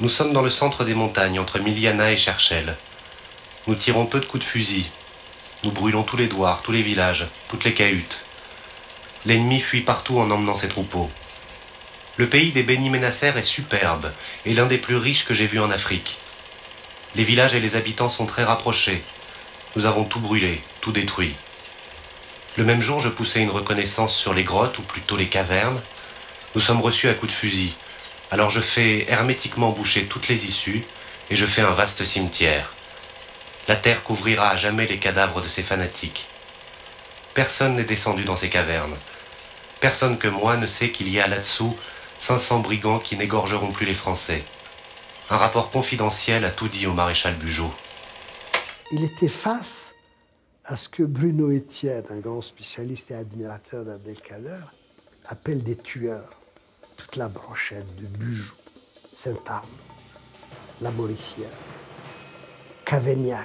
Nous sommes dans le centre des montagnes, entre Miliana et Cherchell. Nous tirons peu de coups de fusil. Nous brûlons tous les douars, tous les villages, toutes les cahutes. L'ennemi fuit partout en emmenant ses troupeaux. Le pays des Beni Ménacers est superbe et l'un des plus riches que j'ai vus en Afrique. Les villages et les habitants sont très rapprochés. Nous avons tout brûlé, tout détruit. Le même jour, je poussais une reconnaissance sur les grottes, ou plutôt les cavernes. Nous sommes reçus à coups de fusil. Alors je fais hermétiquement boucher toutes les issues et je fais un vaste cimetière. La terre couvrira à jamais les cadavres de ces fanatiques. Personne n'est descendu dans ces cavernes. Personne que moi ne sait qu'il y a là-dessous 500 brigands qui n'égorgeront plus les Français. Un rapport confidentiel a tout dit au maréchal Bugeaud. Il était face à ce que Bruno Etienne, un grand spécialiste et admirateur d'Abdelkader, appelle des tueurs. Toute la brochette de Bugeaud, Saint-Arme, la Mauricière, Cavaignac,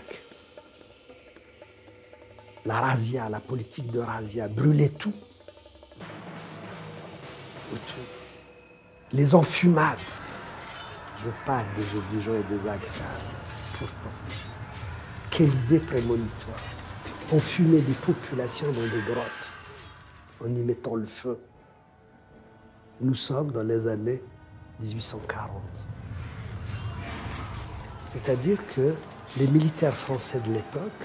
la razzia, la politique de razzia, brûler tout. Les enfumades. Je veux pas être désobligeant et désagréable. Pourtant, quelle idée prémonitoire. Enfumer des populations dans des grottes en y mettant le feu. Nous sommes dans les années 1840. C'est-à-dire que les militaires français de l'époque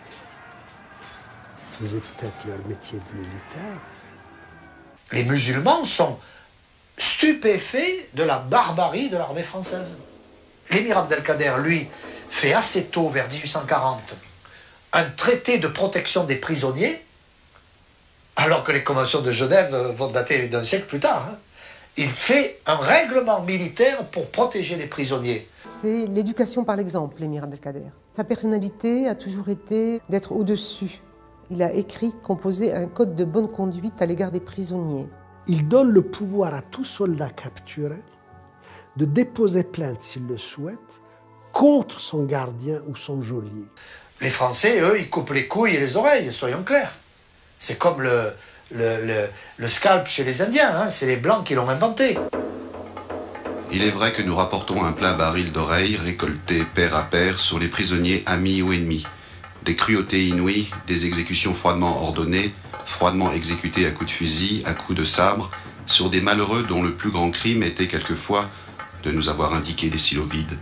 faisaient peut-être leur métier de militaire. Les musulmans sont stupéfaits de la barbarie de l'armée française. L'émir Abdelkader, lui, fait assez tôt, vers 1840, un traité de protection des prisonniers, alors que les conventions de Genève vont dater d'un siècle plus tard. Il fait un règlement militaire pour protéger les prisonniers. C'est l'éducation par l'exemple, l'émir Abdelkader. Sa personnalité a toujours été d'être au-dessus. Il a écrit, composé un code de bonne conduite à l'égard des prisonniers. Il donne le pouvoir à tout soldat capturé de déposer plainte, s'il le souhaite, contre son gardien ou son geôlier. Les Français, eux, ils coupent les couilles et les oreilles, soyons clairs. C'est comme le scalp chez les Indiens, c'est les Blancs qui l'ont inventé. Il est vrai que nous rapportons un plein baril d'oreilles récoltées pair à pair sur les prisonniers amis ou ennemis. Des cruautés inouïes, des exécutions froidement ordonnées, froidement exécutées à coups de fusil, à coups de sabre, sur des malheureux dont le plus grand crime était quelquefois de nous avoir indiqué des silos vides.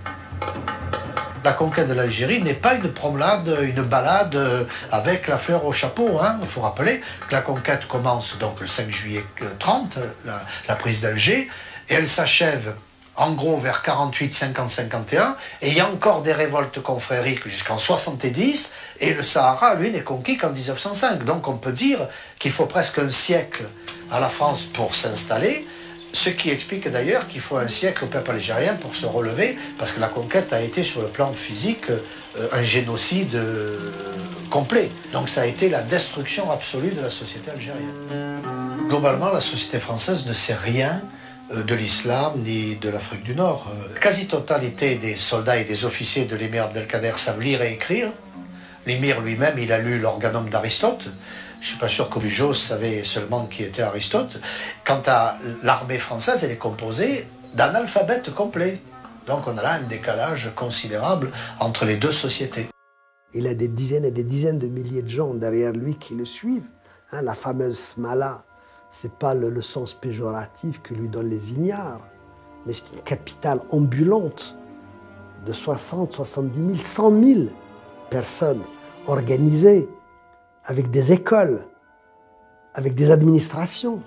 La conquête de l'Algérie n'est pas une promenade, une balade avec la fleur au chapeau. Il faut rappeler que la conquête commence donc le 5 juillet 30, la prise d'Alger, et elle s'achève en gros vers 48, 50, 51, et il y a encore des révoltes confrériques jusqu'en 70, et le Sahara, lui, n'est conquis qu'en 1905. Donc on peut dire qu'il faut presque un siècle à la France pour s'installer, ce qui explique d'ailleurs qu'il faut un siècle au peuple algérien pour se relever, parce que la conquête a été sur le plan physique un génocide complet. Donc ça a été la destruction absolue de la société algérienne. Globalement, la société française ne sait rien de l'islam ni de l'Afrique du Nord. La quasi-totalité des soldats et des officiers de l'émir Abdelkader savent lire et écrire. L'émir lui-même, il a lu l'Organum d'Aristote. Je ne suis pas sûr que Bugeaud savait seulement qui était Aristote. Quant à l'armée française, elle est composée d'analphabètes complets. Donc on a là un décalage considérable entre les deux sociétés. Il a des dizaines et des dizaines de milliers de gens derrière lui qui le suivent. La fameuse Smala, ce n'est pas le sens péjoratif que lui donnent les ignares, mais c'est une capitale ambulante de 60, 70 000, 100 000 personnes organisées, avec des écoles, avec des administrations,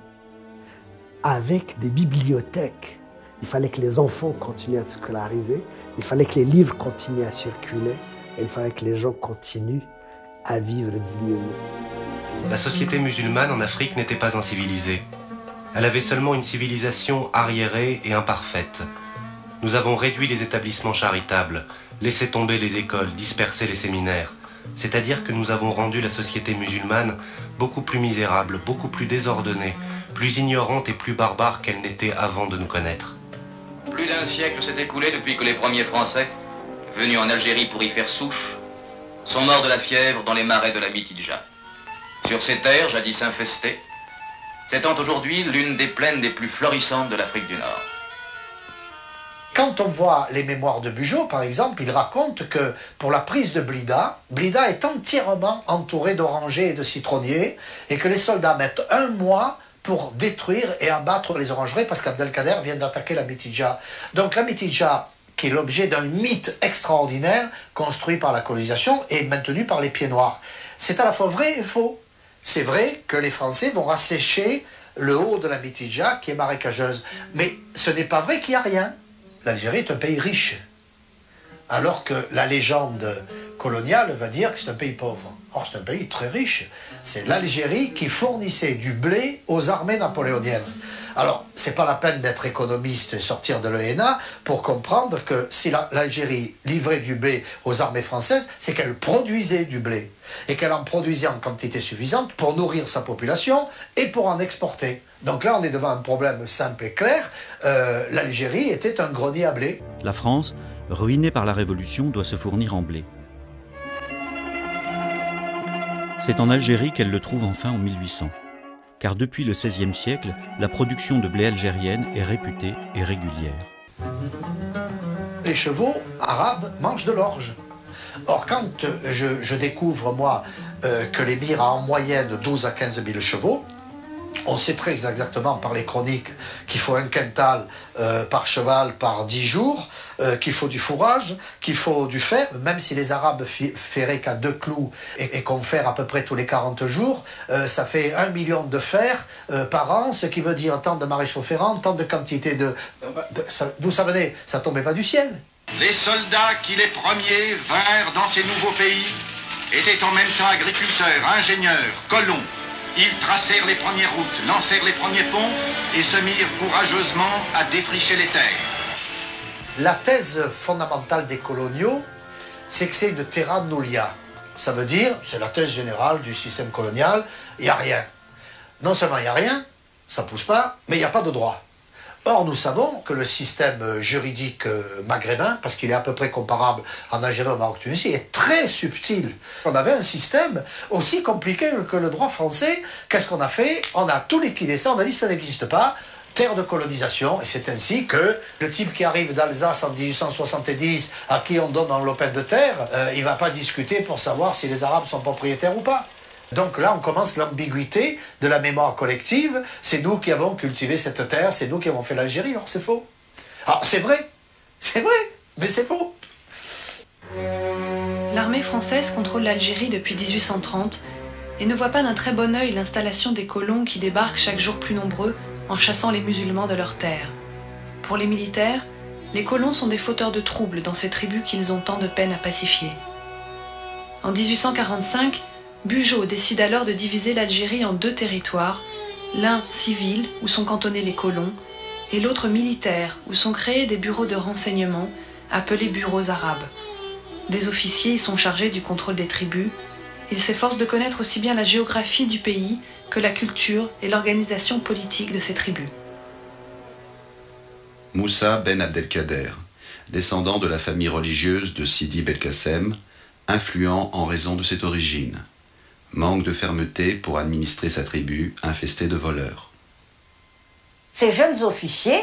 avec des bibliothèques. Il fallait que les enfants continuent à être scolarisés, il fallait que les livres continuent à circuler, et il fallait que les gens continuent à vivre dignement. La société musulmane en Afrique n'était pas incivilisée. Elle avait seulement une civilisation arriérée et imparfaite. Nous avons réduit les établissements charitables, laissé tomber les écoles, dispersé les séminaires. C'est-à-dire que nous avons rendu la société musulmane beaucoup plus misérable, beaucoup plus désordonnée, plus ignorante et plus barbare qu'elle n'était avant de nous connaître. Plus d'un siècle s'est écoulé depuis que les premiers Français, venus en Algérie pour y faire souche, sont morts de la fièvre dans les marais de la Mitidja. Sur ces terres, jadis infestées, s'étend aujourd'hui l'une des plaines les plus florissantes de l'Afrique du Nord. quand on voit les mémoires de Bugeaud, par exemple, il raconte que pour la prise de Blida, Blida est entièrement entouré d'orangers et de citronniers, et que les soldats mettent 1 mois pour détruire et abattre les orangeries, parce qu'Abdelkader vient d'attaquer la Mitidja. Donc la Mitidja, qui est l'objet d'un mythe extraordinaire, construit par la colonisation et maintenu par les Pieds Noirs. C'est à la fois vrai et faux. C'est vrai que les Français vont rassécher le haut de la Mitidja, qui est marécageuse. Mais ce n'est pas vrai qu'il n'y a rien. L'Algérie est un pays riche, alors que la légende coloniale va dire que c'est un pays pauvre. Or, c'est un pays très riche. C'est l'Algérie qui fournissait du blé aux armées napoléoniennes. Alors, c'est pas la peine d'être économiste et sortir de l'ENA pour comprendre que si l'Algérie livrait du blé aux armées françaises, c'est qu'elle produisait du blé. Et qu'elle en produisait en quantité suffisante pour nourrir sa population et pour en exporter. Donc là, on est devant un problème simple et clair. L'Algérie était un grenier à blé. La France, ruinée par la Révolution, doit se fournir en blé. C'est en Algérie qu'elle le trouve enfin en 1800. Car depuis le XVIe siècle, la production de blé algérienne est réputée et régulière. Les chevaux arabes mangent de l'orge. Or, quand je découvre, moi, que l'émir a en moyenne 12 à 15 000 chevaux, on sait très exactement par les chroniques qu'il faut un quintal par cheval par 10 jours, qu'il faut du fourrage, qu'il faut du fer, même si les Arabes ferraient qu'à 2 clous et qu'on fer à peu près tous les 40 jours, ça fait 1 million de fer par an, ce qui veut dire tant de maréchaux ferrants, tant de quantité de... D'où ça venait? Ça tombait pas du ciel. Les soldats qui les premiers vinrent dans ces nouveaux pays étaient en même temps agriculteurs, ingénieurs, colons. Ils tracèrent les premières routes, lancèrent les premiers ponts et se mirent courageusement à défricher les terres. La thèse fondamentale des coloniaux, c'est que c'est une terra nullius. Ça veut dire, c'est la thèse générale du système colonial, il n'y a rien. Non seulement il n'y a rien, ça ne pousse pas, mais il n'y a pas de droit. Or, nous savons que le système juridique maghrébin, parce qu'il est à peu près comparable en Algérie, au Maroc, Tunisie, est très subtil. On avait un système aussi compliqué que le droit français. Qu'est-ce qu'on a fait? On a tout liquidé ça, on a dit ça n'existe pas. Terre de colonisation, et c'est ainsi que le type qui arrive d'Alsace en 1870, à qui on donne un lopin de terre, il ne va pas discuter pour savoir si les Arabes sont propriétaires ou pas. Donc là, on commence l'ambiguïté de la mémoire collective. C'est nous qui avons cultivé cette terre, c'est nous qui avons fait l'Algérie. Or, c'est faux. Alors, c'est vrai, mais c'est faux. L'armée française contrôle l'Algérie depuis 1830 et ne voit pas d'un très bon œil l'installation des colons qui débarquent chaque jour plus nombreux en chassant les musulmans de leurs terres. Pour les militaires, les colons sont des fauteurs de troubles dans ces tribus qu'ils ont tant de peine à pacifier. En 1845, Bugeaud décide alors de diviser l'Algérie en 2 territoires, l'un civil, où sont cantonnés les colons, et l'autre militaire, où sont créés des bureaux de renseignement, appelés bureaux arabes. Des officiers y sont chargés du contrôle des tribus. Ils s'efforcent de connaître aussi bien la géographie du pays que la culture et l'organisation politique de ces tribus. Moussa Ben Abdelkader, descendant de la famille religieuse de Sidi Belkacem, influent en raison de cette origine. Manque de fermeté pour administrer sa tribu infestée de voleurs. Ces jeunes officiers,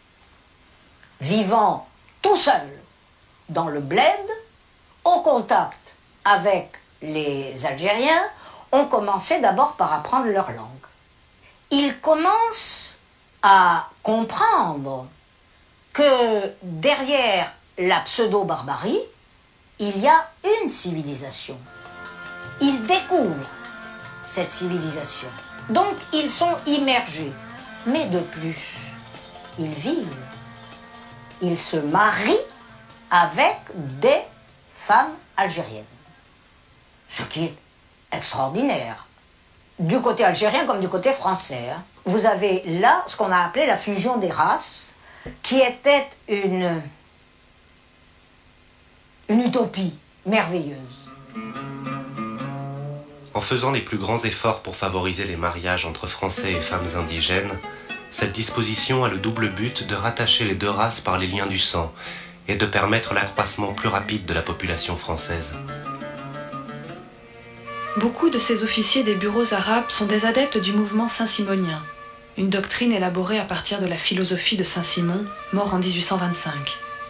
vivant tout seuls dans le bled, au contact avec les Algériens, ont commencé d'abord par apprendre leur langue. Ils commencent à comprendre que derrière la pseudo-barbarie, il y a une civilisation. Ils découvrent cette civilisation. Donc, ils sont immergés. Mais de plus, ils vivent. Ils se marient avec des femmes algériennes. Ce qui est extraordinaire. Du côté algérien comme du côté français. Vous avez là ce qu'on a appelé la fusion des races, qui était une utopie merveilleuse. En faisant les plus grands efforts pour favoriser les mariages entre Français et femmes indigènes, cette disposition a le double but de rattacher les 2 races par les liens du sang et de permettre l'accroissement plus rapide de la population française. Beaucoup de ces officiers des bureaux arabes sont des adeptes du mouvement saint-simonien, une doctrine élaborée à partir de la philosophie de Saint-Simon, mort en 1825.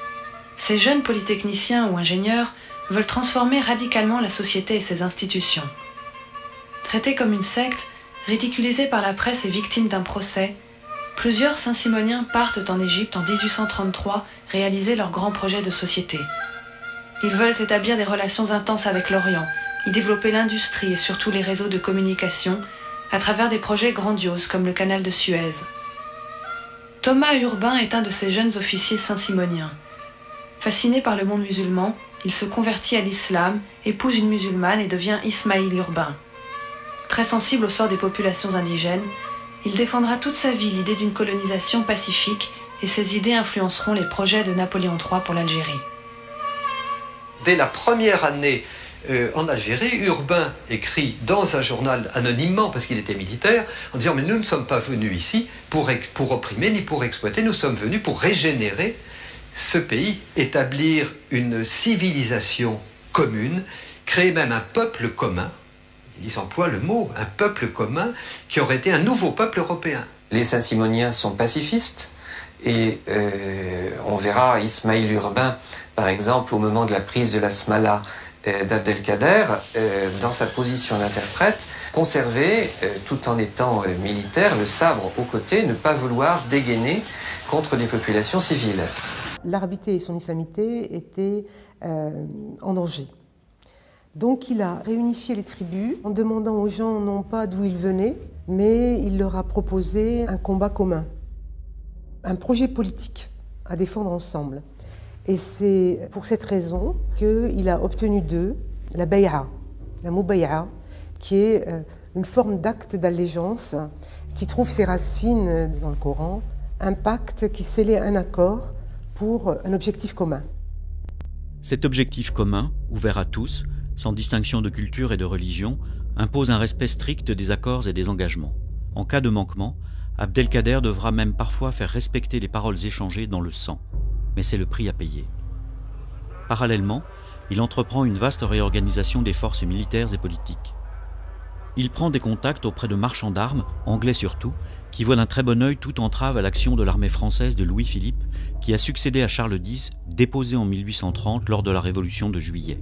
Ces jeunes polytechniciens ou ingénieurs veulent transformer radicalement la société et ses institutions. Traités comme une secte, ridiculisés par la presse et victimes d'un procès, plusieurs Saint-Simoniens partent en Égypte en 1833 réaliser leur grand projet de société. Ils veulent établir des relations intenses avec l'Orient, y développer l'industrie et surtout les réseaux de communication à travers des projets grandioses comme le canal de Suez. Thomas Urbain est un de ces jeunes officiers saint-simoniens. Fasciné par le monde musulman, il se convertit à l'islam, épouse une musulmane et devient Ismaïl Urbain. Très sensible au sort des populations indigènes, il défendra toute sa vie l'idée d'une colonisation pacifique et ses idées influenceront les projets de Napoléon III pour l'Algérie. Dès la première année en Algérie, Urbain écrit dans un journal anonymement, parce qu'il était militaire, en disant « Mais nous ne sommes pas venus ici pour opprimer ni pour exploiter, nous sommes venus pour régénérer ce pays, établir une civilisation commune, créer même un peuple commun. » Ils emploient le mot, un peuple commun qui aurait été un nouveau peuple européen. Les Saint-Simoniens sont pacifistes et on verra Ismaïl Urbain, par exemple, au moment de la prise de la Smala d'Abdelkader, dans sa position d'interprète, conserver, tout en étant militaire, le sabre au côté, ne pas vouloir dégainer contre des populations civiles. L'arabité et son islamité étaient en danger. Donc il a réunifié les tribus en demandant aux gens non pas d'où ils venaient, mais il leur a proposé un combat commun, un projet politique à défendre ensemble. Et c'est pour cette raison qu'il a obtenu d'eux la bay'a, la mubay'a, qui est une forme d'acte d'allégeance qui trouve ses racines dans le Coran, un pacte qui scellait un accord pour un objectif commun. Cet objectif commun, ouvert à tous, sans distinction de culture et de religion, impose un respect strict des accords et des engagements. En cas de manquement, Abdelkader devra même parfois faire respecter les paroles échangées dans le sang. Mais c'est le prix à payer. Parallèlement, il entreprend une vaste réorganisation des forces militaires et politiques. Il prend des contacts auprès de marchands d'armes, anglais surtout, qui voient d'un très bon œil toute entrave à l'action de l'armée française de Louis-Philippe, qui a succédé à Charles X, déposé en 1830 lors de la Révolution de Juillet.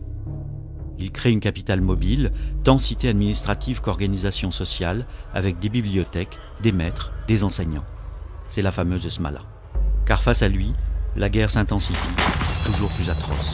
Il crée une capitale mobile, tant cité administrative qu'organisation sociale, avec des bibliothèques, des maîtres, des enseignants. C'est la fameuse Smala. Car face à lui, la guerre s'intensifie, toujours plus atroce.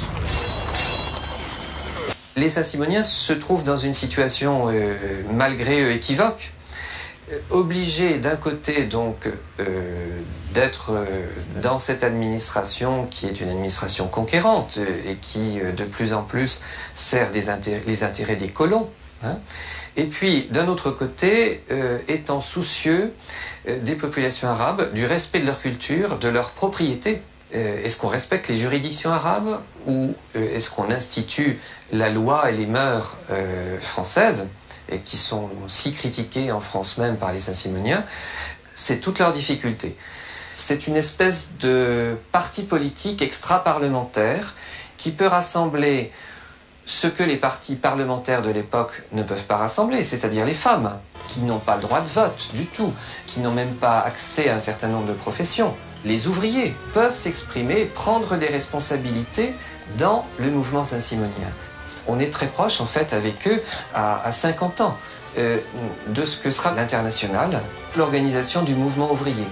Les Saint-Simoniens se trouvent dans une situation, malgré eux, équivoque, obligés d'un côté donc d'être dans cette administration qui est une administration conquérante et qui de plus en plus sert les intérêts des colons, hein, et puis d'un autre côté étant soucieux des populations arabes, du respect de leur culture, de leur propriété. Est-ce qu'on respecte les juridictions arabes ou est-ce qu'on institue la loi et les mœurs françaises, et qui sont si critiquées en France même par les Saint-Simoniens? C'est toute leur difficulté. C'est une espèce de parti politique extra-parlementaire qui peut rassembler ce que les partis parlementaires de l'époque ne peuvent pas rassembler, c'est-à-dire les femmes, qui n'ont pas le droit de vote du tout, qui n'ont même pas accès à un certain nombre de professions. Les ouvriers peuvent s'exprimer, prendre des responsabilités dans le mouvement saint-simonien. On est très proche, en fait, avec eux, à 50 ans, de ce que sera l'Internationale, l'organisation du mouvement ouvrier.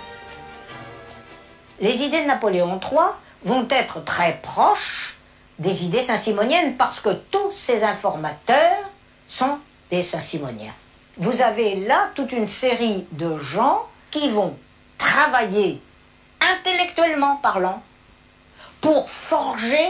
Les idées de Napoléon III vont être très proches des idées saint-simoniennes parce que tous ces informateurs sont des saint-simoniens. Vous avez là toute une série de gens qui vont travailler intellectuellement parlant pour forger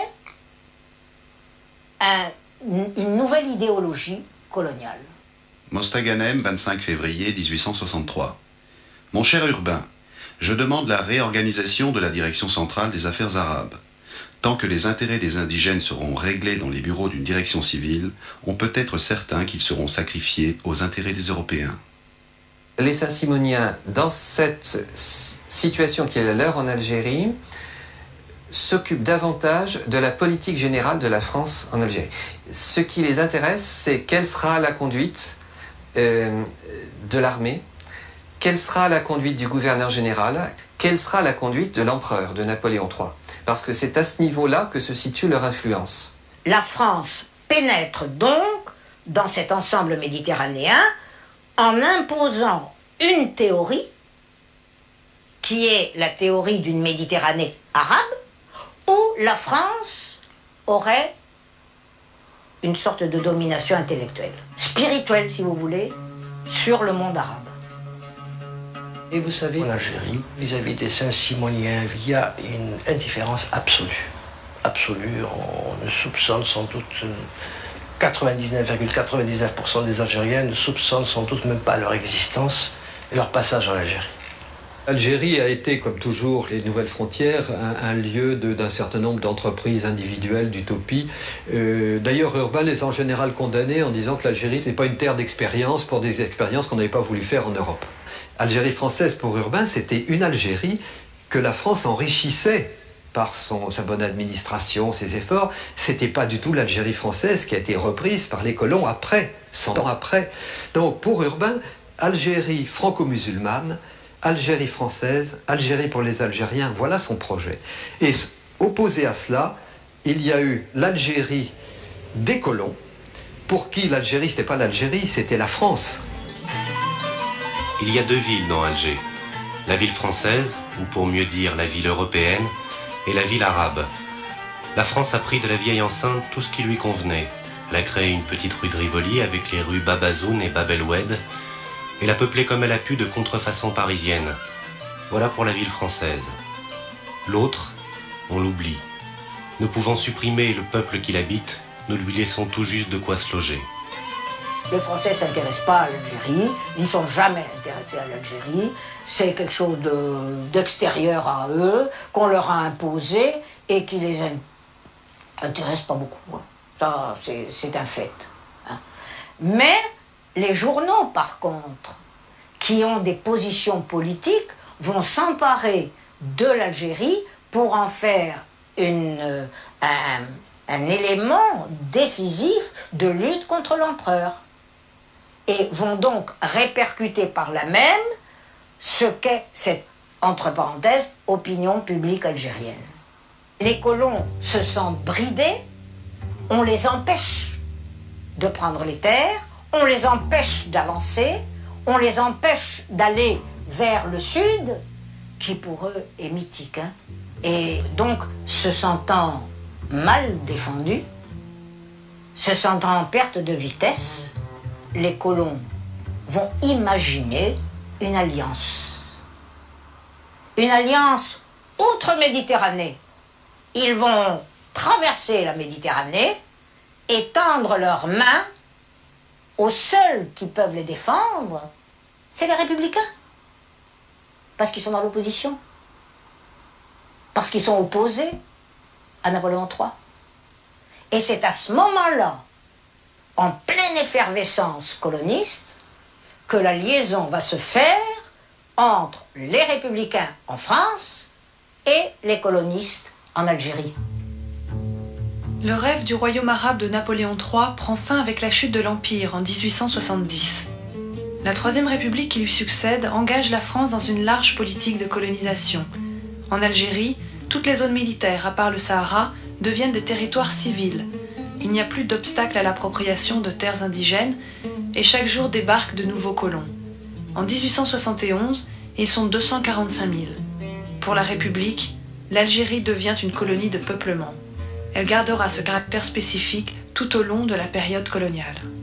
une nouvelle idéologie coloniale. Mostaganem, 25 février 1863. Mon cher Urbain, je demande la réorganisation de la direction centrale des affaires arabes. Tant que les intérêts des indigènes seront réglés dans les bureaux d'une direction civile, on peut être certain qu'ils seront sacrifiés aux intérêts des Européens. Les Saint-Simoniens, dans cette situation qui est la leur en Algérie, s'occupent davantage de la politique générale de la France en Algérie. Ce qui les intéresse, c'est quelle sera la conduite de l'armée, quelle sera la conduite du gouverneur général, quelle sera la conduite de l'empereur, de Napoléon III. parce que c'est à ce niveau-là que se situe leur influence. La France pénètre donc dans cet ensemble méditerranéen en imposant une théorie qui est la théorie d'une Méditerranée arabe, où la France aurait une sorte de domination intellectuelle, spirituelle si vous voulez, sur le monde arabe. Et vous savez, en Algérie, vis-à-vis des Saint-Simoniens, il y a une indifférence absolue. Absolue, on soupçonne sans doute 99,99% des Algériens ne soupçonnent sans doute même pas leur existence et leur passage en Algérie. L'Algérie a été, comme toujours, les nouvelles frontières, un lieu d'un certain nombre d'entreprises individuelles, d'utopies. D'ailleurs, Urbain les a en général condamnés en disant que l'Algérie, ce n'est pas une terre d'expérience pour des expériences qu'on n'avait pas voulu faire en Europe. Algérie française, pour Urbain, c'était une Algérie que la France enrichissait par sa bonne administration, ses efforts. C'était pas du tout l'Algérie française qui a été reprise par les colons après, 100 ans après. Donc, pour Urbain, Algérie franco-musulmane, Algérie française, Algérie pour les Algériens, voilà son projet. Et opposé à cela, il y a eu l'Algérie des colons, pour qui l'Algérie, c'était pas l'Algérie, c'était la France. Il y a deux villes dans Alger. La ville française, ou pour mieux dire la ville européenne, et la ville arabe. La France a pris de la vieille enceinte tout ce qui lui convenait. Elle a créé une petite rue de Rivoli avec les rues Babazoun et Bab el-Oued, et l'a peuplée comme elle a pu de contrefaçon parisienne. Voilà pour la ville française. L'autre, on l'oublie. Ne pouvant supprimer le peuple qui l'habite, nous lui laissons tout juste de quoi se loger. Les Français ne s'intéressent pas à l'Algérie, ils ne sont jamais intéressés à l'Algérie, c'est quelque chose d'extérieur à eux, qu'on leur a imposé et qui les intéresse pas beaucoup. Ça, c'est un fait. Hein. Mais les journaux, par contre, qui ont des positions politiques, vont s'emparer de l'Algérie pour en faire un élément décisif de lutte contre l'empereur. Et vont donc répercuter par là même ce qu'est cette, entre parenthèses, opinion publique algérienne. Les colons se sentent bridés, on les empêche de prendre les terres, on les empêche d'avancer, on les empêche d'aller vers le sud, qui pour eux est mythique. Hein. Et donc, se sentant mal défendus, se sentant en perte de vitesse, les colons vont imaginer une alliance. Une alliance outre-Méditerranée. Ils vont traverser la Méditerranée et tendre leurs mains aux seuls qui peuvent les défendre, c'est les républicains. Parce qu'ils sont dans l'opposition. Parce qu'ils sont opposés à Napoléon III. Et c'est à ce moment-là, en pleine effervescence coloniste, que la liaison va se faire entre les républicains en France et les colonistes en Algérie. Le rêve du royaume arabe de Napoléon III prend fin avec la chute de l'Empire en 1870. La Troisième République qui lui succède engage la France dans une large politique de colonisation. En Algérie, toutes les zones militaires, à part le Sahara, deviennent des territoires civils. Il n'y a plus d'obstacle à l'appropriation de terres indigènes et chaque jour débarquent de nouveaux colons. En 1871, ils sont 245 000. Pour la République, l'Algérie devient une colonie de peuplement. Elle gardera ce caractère spécifique tout au long de la période coloniale.